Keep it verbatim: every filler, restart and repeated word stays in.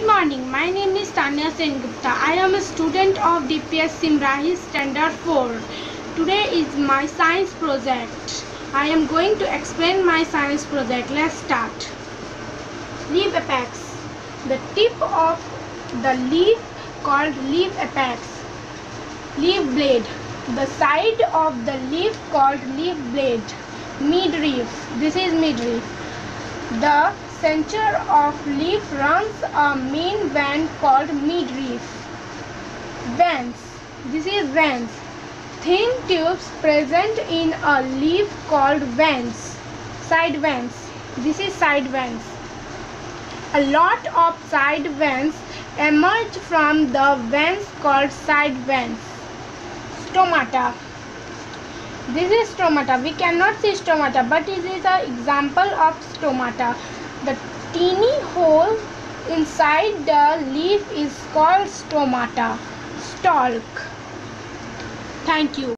Good morning. My name is Tanya Sengupta. I am a student of D P S Simrahi Standard four. Today is my science project. I am going to explain my science project. Let's start. Leaf apex. The tip of the leaf called leaf apex. Leaf blade. The side of the leaf called leaf blade. Midrib. This is midrib. The center of leaf runs a main vein called midrib. Veins. This is veins. Thin tubes present in a leaf called veins. Side veins. This is side veins. A lot of side veins emerge from the veins called side veins. Stomata. This is stomata. We cannot see stomata, but it is an example of stomata. The teeny hole inside the leaf is called stomata. Stalk. Thank you.